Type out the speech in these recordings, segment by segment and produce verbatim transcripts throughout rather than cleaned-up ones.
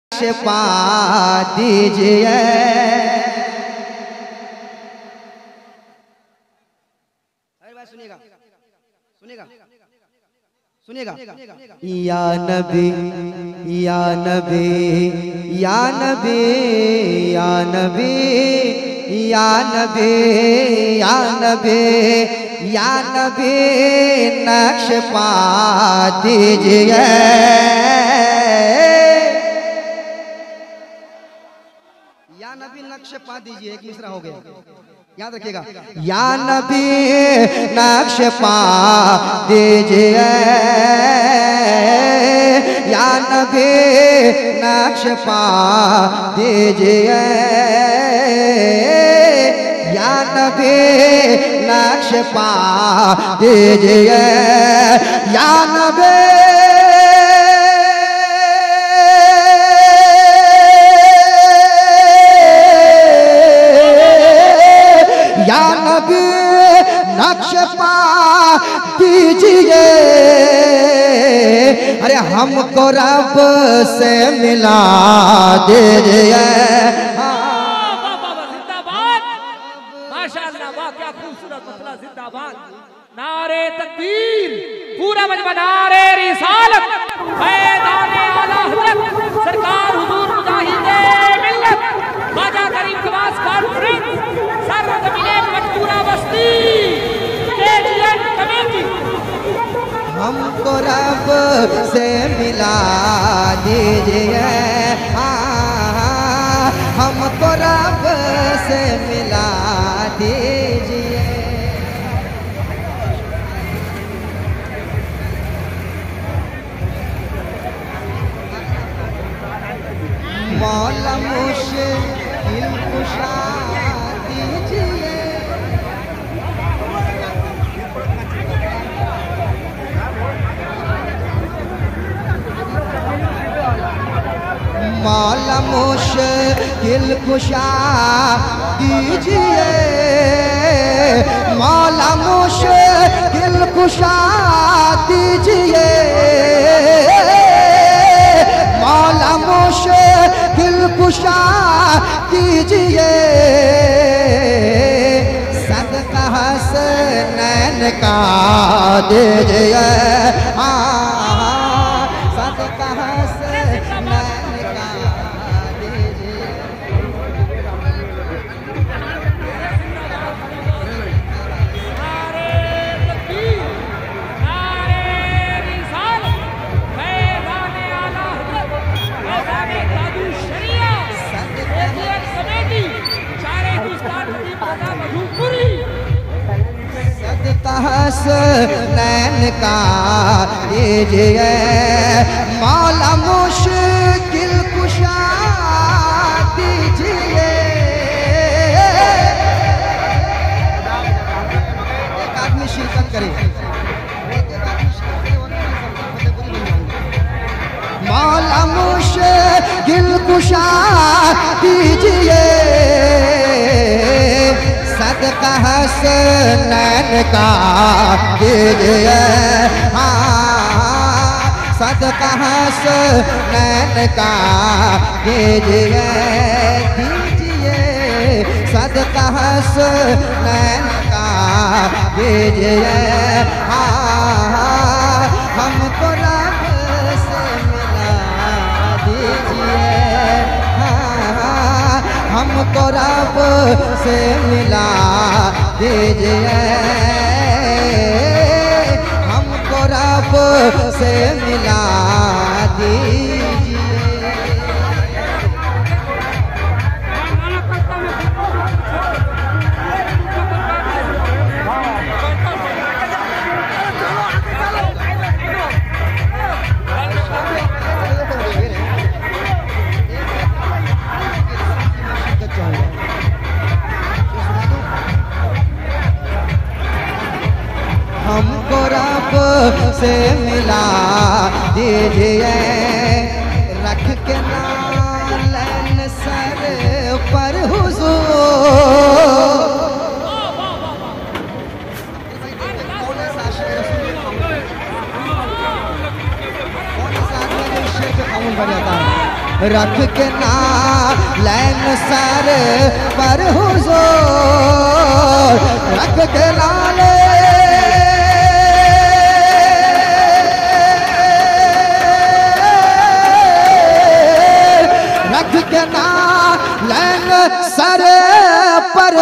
पा दीजिए। सुनिएगा सुनिएगा सुनिएगा। या नबी या नबी या नबी या नबी या नबी या नबी या नबी नक्श पा दीजिए। या नबी नक्श पा दीजिए, एक मिसरा हो गया, याद रखिएगा। या नबी नक्श पा दीजिए, या नबी नक्श पा दीजिए, या नबी नक्श पा दीजिए, या नबी या नबी नक्श पा दीजिए। अरे हमको रब से मिला दीजिए। जिंदाबाद, माशाअल्लाह, वाह क्या खूबसूरत मसला, जिंदाबाद। नारे तकबीर, पूरा मजमा नारे रिसालत, मैदाने आला हज़रत सरकार हुजूर मुजाहिदे मिल्लत ख्वाजा करीम खवास कॉन्फ्रेंस सरजमीने मजबूरा बस्ती केजीएन कमेटी। हमको रब से मिला दीजिए, हाँ हमको रब से मिला दीजिए। मौला मुश्किल कुशा दीजिए, मौला मुश्किल कुशा दीजिए, मौला मुश्किल कुशा दीजिए, मौला मुश्किल कुशा दीजिए। सदका हसनैन का दीजिए, हाँ सदका हसनैन का दीजिए। नारे तकबीर, नारे रिसालत, मैदाने आला हज़रत मैदाने कादू शरिया केजीएन कमेटी चारे हिंदुस्तान की प्रजा मधुपुरी। सदका हसनैन का दीजिए, मौला मुश्किल कुशा दीजिए। एक आदमी शिरकत करे, मौला मुश्किल कुशा दीजिए, सदका हसनैन का दीजिए, हाँ सदका हसनैन का दीजिए, दीजिए सदका हसनैन का दीजिए, हाँ हमको रब से मिला दीजिए, हाँ हमको रब से मिला दीजिए, हमको रब से मिला दीजिए। हमको रब से मिला दीजिए, रख के नालन सर पर हुजूर। कौन सा शेर पे कानून बन जाता है? रख के ना लैन सर पर हुजूर, रख के नाले रख के ना लैन सर पर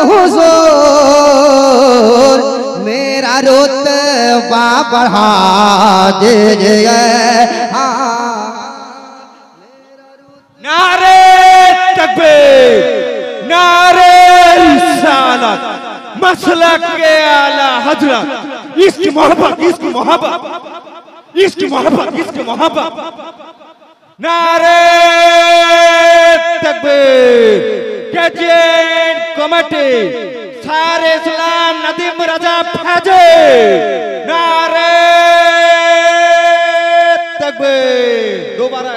हुजूर, मेरा रुतबा बढ़ा दीजिए। नारे तकबीर, नारे रिसालत, मसलक के आला हजरत, इसकी मोहब्बत, इसकी मोहब्बत, इसकी मोहब्बत, इसकी मोहब्बत। नारे तकबीर, कैचियन कमेटी, सारे इस्लाम नदीम रजा फैजे। नारे तकबीर। दोबारा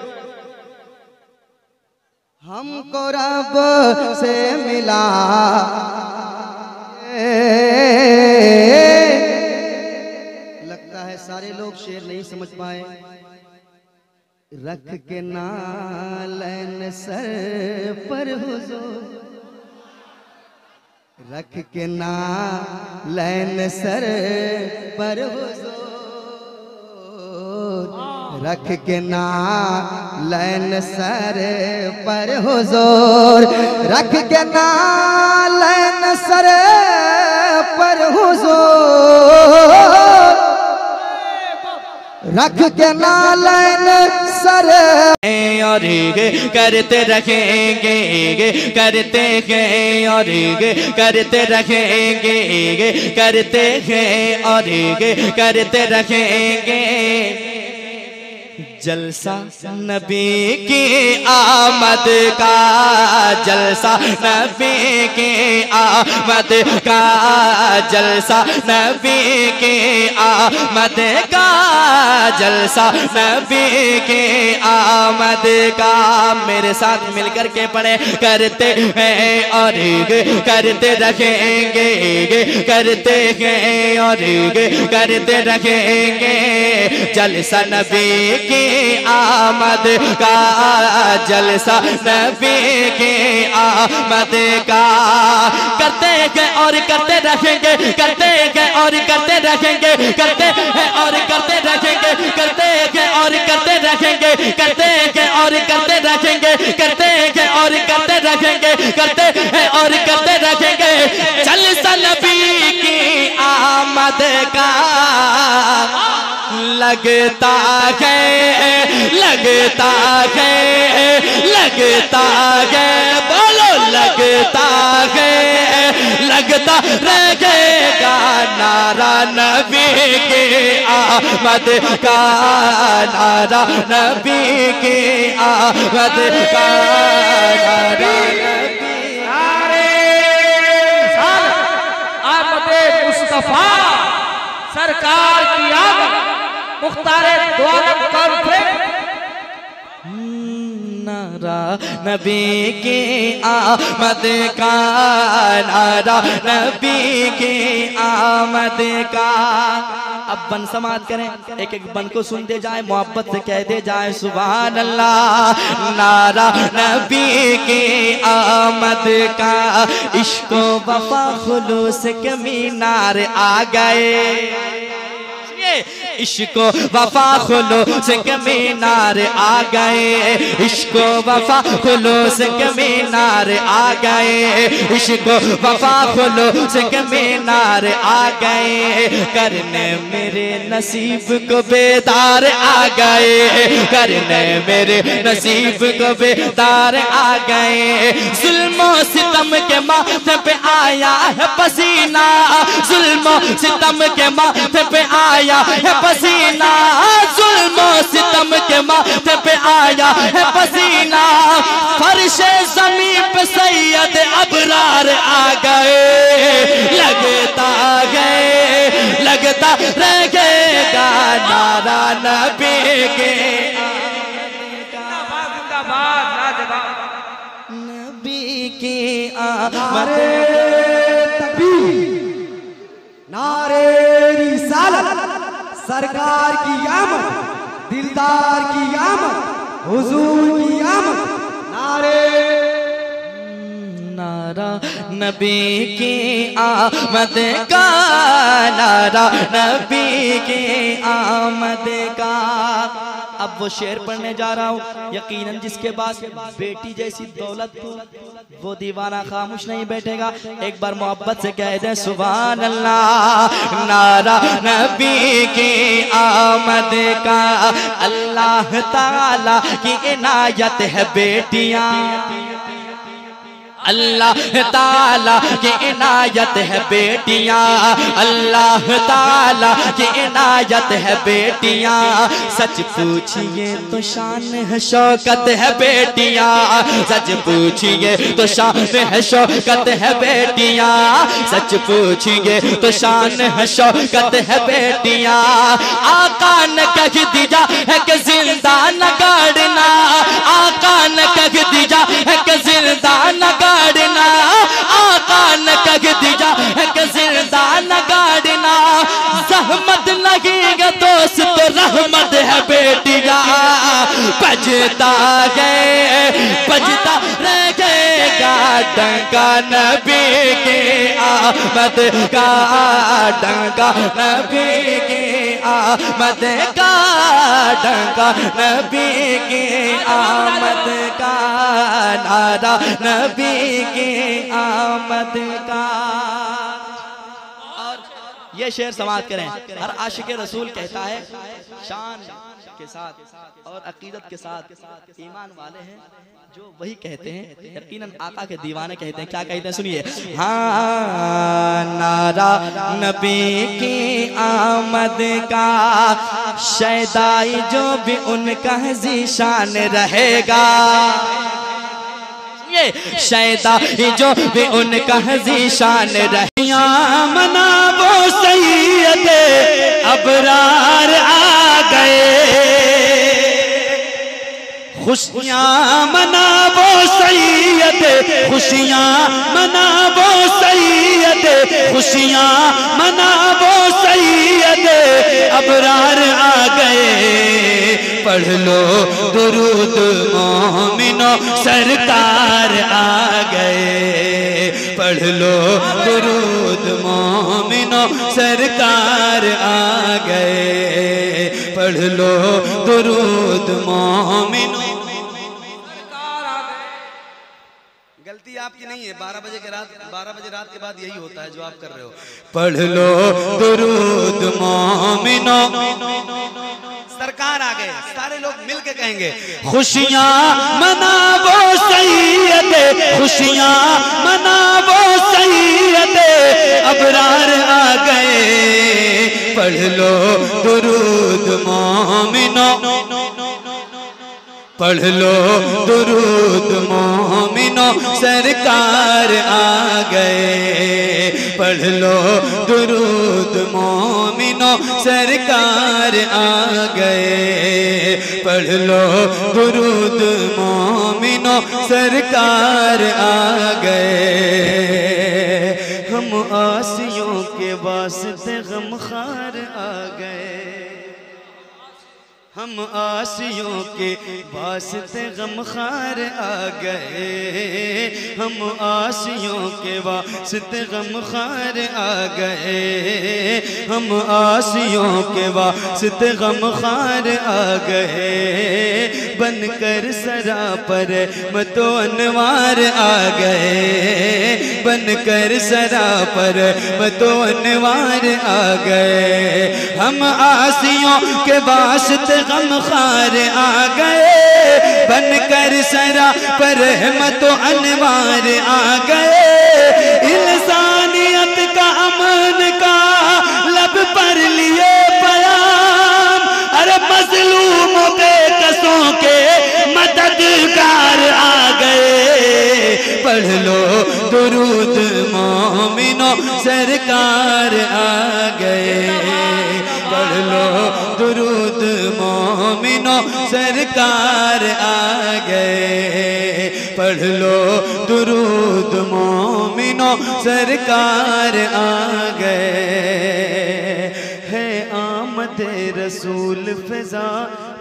हमको रब से मिला लगता है सारे लोग शेर नहीं समझ पाए। रख के नालन सर पर हुजूर, रख के नालन सर पर हुजूर, रख के नालन सर पर हुजूर, रख के नालन सर पर हुजूर, रख के नालन सर और करते रखेंगे, करते हैं और करते रखेंगे, करते हैं और करते रखेंगे। जलसा नबी की आमद का, जलसा नबी की आमद का, जलसा नबी की आमद का, जलसा नबी की आमद का। मेरे साथ मिलकर के पढ़े, करते हैं और करते रखेंगे, करते हैं और करते रखेंगे। जलसा नबी की आमद का, जलसा नबी की आमद का। करते हैं और करते रखेंगे, करते हैं और करते रखेंगे, करते हैं और करते रखेंगे, करते हैं और करते रखेंगे, करते हैं और करते रखेंगे, करते हैं और करते रखेंगे, करते हैं और करते रखेंगे। जलसा नबी की आमद का लगता है, लगता है, लगता है, बोलो लगता है, लगता रहेगा नारा नबी के आमद का, नारा नबी के आमद का, नारा नबी। आमद मुस्तफा सरकार की आमद, मुख्तारे दो आलम कॉन्फ्रेंस। नारा नबी की आमद का, नारा नबी की आमद का। अब बन समात करें, एक एक बन को सुन दे जाए, मोहब्बत से कह दे जाए सुभान अल्लाह। नारा नबी की आमद का, इश्क वफा खुलूस के मीनार आ गए। इश्को वफा खुलूस के मीनार आ गए, इश्को वफा खुलूस के मीनार आ गए, इश्को वफा खुलूस के मीनार आ गए। करने मेरे नसीब को बेदार आ गए, करने मेरे नसीब को बेदार आ गए। जुल्मो सितम के माथे पे आया है पसीना, जुल्मो सितम के माथे पे आया है पसीना, जुल्मो सितम के माथे पे आया है पसीना। फर्शे ज़मीन पे सैयद अबरार आ गए, लगता गए, लगता रहेगा नारा नबी के, नबी की आमद। नारे रिसालत, सरकार की आमद, दिलदार की आमद, हुजूर की आमद। नारे नारा नबी की आमद का, नारा नबी की आमद का। अब वो शेर पढ़ने जा रहा हूँ। यकीनन जिसके पास बेटी जैसी दौलत हो वो दीवाना खामोश नहीं बैठेगा। एक बार मोहब्बत से कह दे सुभान अल्लाह। नारा नबी की आमद का, अल्लाह ताला की इनायत है बेटियां, अल्लाह ताला की इनायत है बेटियां, अल्लाह ताला की इनायत है बेटियां। सच पूछिए तो शान है शौकत है बेटियां, सच पूछिए तो शान है शौकत है बेटियां, सच पूछिए तो शान है शौकत है बेटियां। आका ने कह दिया है कि जिंदा न गाड़ना, आका ने कह दिया है कि जिंदा न गाड़ना, आका ने कह दिया है कि जिंदा न गाड़ना। जहमत लगेगा दोस्त तो रहमत है बेटियां, बजता गए बजता रह गएगा डंका नबी की आमद का, डंका नबी की आमद का, डंका नबी की आमद का, नारा नबी की आमद का। और ये शेर समाप्त करें। हर आशिक रसूल कहता है शान के साथ और अकीदत के साथ ईमान वाले हैं जो वही कहते हैं। यकीनन आका के दीवाने कहते हैं। क्या कहते हैं सुनिए। हाँ नारा नबी की आमद का, शैदाई जो भी उनका ज़ीशान रहेगा, शैदा जो भी उनका ज़ीशान रहिया। मना वो सैयद अबरार आ गए, खुशियाँ मना वो सैयद, खुशियाँ मना वो सैयद, खुशियाँ मना वो सैयद अबरार आ गए। पढ़ लो दुरूद मोमिनो सरकार आ गए, पढ़ लो दुरूद मोमिनो सरकार आ गए, पढ़ लो दुरूद मोमिनो। गलती आपकी नहीं है, बारह बजे के रात बारह बजे रात के बाद यही होता है जो आप कर रहे हो। पढ़ लो दुरूद मोमिनो, सरकार आ गए। सारे लोग मिल के कहेंगे खुशियाँ मनावो सैयद, खुशियाँ मनावो सैयद अबरार आ गए। पढ़ लो दुरूद मोमिनो, पढ़ लो दुरूद मोमिनो सरकार आ गए। पढ़ लो दुरूद मोमिनो सरकार आ गए। पढ़ लो दुरूद मोमिनो सरकार आ गए। हम आसियों के वास्ते गमखार आ गए, हम आसियों के वास्ते गमखार आ गए। हम आसियों के वास्ते गमखार आ गए। हम आसियों के वास्ते गमखार आ गए। बनकर सरापर मतो अनवार आ गए। बनकर सरापर मतो अनवार आ गए। हम आसियों के वास्ते गमखार आ गए। बनकर सरा पर रहमत अनवार आ गए। इंसानियत का अमन का लब पर लिए बयान, अरे मजलूमों के कसों के मददगार आ गए। पढ़ लो दुरूद मोमिनो सरकार आ गए। पढ़ लो दुरूद मोमिनो सरकार आ गए। पढ़ लो दुरूद मोमिनो सरकार आ गए। है आमद रसूल फिजा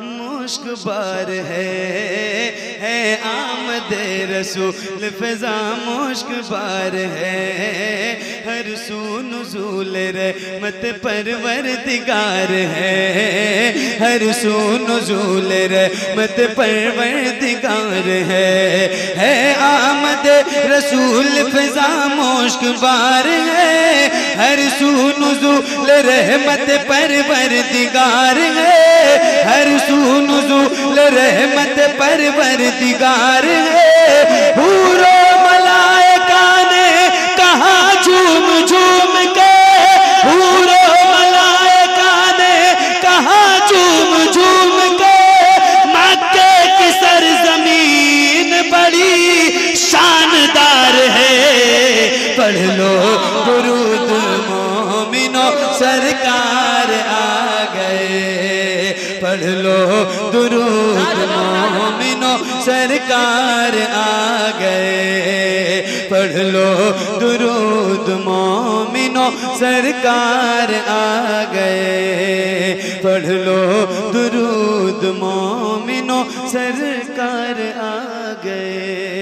मुश्क बार है है आमद रसूल फिजा मुश्क बार है हर सू नुज़ूल रहमत परवरदिगार है हर सू नुज़ूल रहमत परवरदिगार है है आमद रसूल फिजा मुश्क बार है हर सू नुज़ूल रहमत परवरदिगार है हर सू नुज़ूल रहमत परवरदिगार है हूरो मलाइका ने कहा झूम झूम के हूरो मलाइका ने कहा झूम झूम के मक्के की सरजमीन बड़ी शानदार है पढ़ लो दुरूद मोमिनो सरकार आ गए पढ़ लो दुरूद मोमिनो सरकार आ गए पढ़ लो दुरूद मोमिनो सरकार आ गए पढ़ लो दुरूद मोमिनो सरकार आ गए।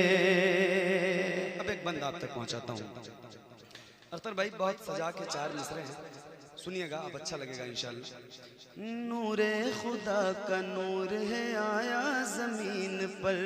अब एक बंद आप तक पहुंचाता हूँ। अख्तर भाई बहुत सजा के चार मिसरे हैं, सुनिएगा, अब अच्छा लगेगा इंशाल्लाह। नूरे खुदा का नूर है आया जमीन पर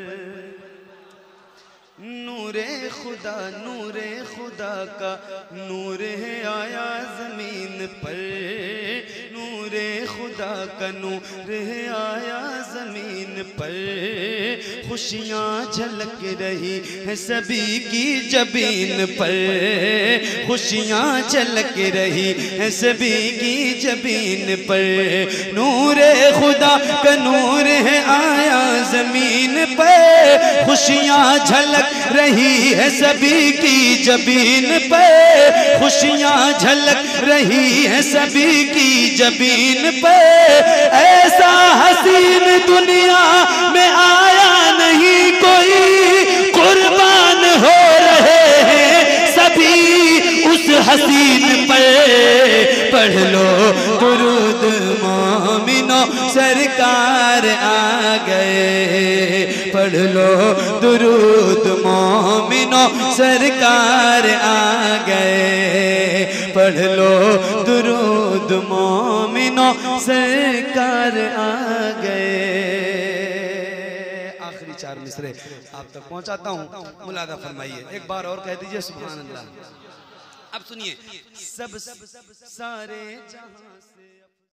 नूरे खुदा नूरे खुदा का नूर है आया जमीन पर नूरे खुदा का नूर है आया जमीन पर खुशियाँ झलक रही है सभी की जबीन पर खुशियाँ झलक रही है सभी की जबीन पर नूरे खुदा का नूर है आया जमीन पर खुशियाँ झलक रही है सभी की जबीन पे खुशियाँ झलक रही है सभी की जबीन पे ऐसा हसीन दुनिया में आया नहीं कोई कुर्बान हो रहे हैं सभी उस हसीन पे पढ़ लो दुरूद मोमिनो सरकार आ गए पढ़ लो दुरूद मोमिनो सरकार आ गए पढ़ लो दुरूद मोमिनो सरकार आ गए। आखिरी चार मिसरे आप तक पहुंचाता हूँ, मुलादा फरमाइए। एक बार और कह दीजिए सुभान अल्लाह। अब सुनिए। सब सारे जहां से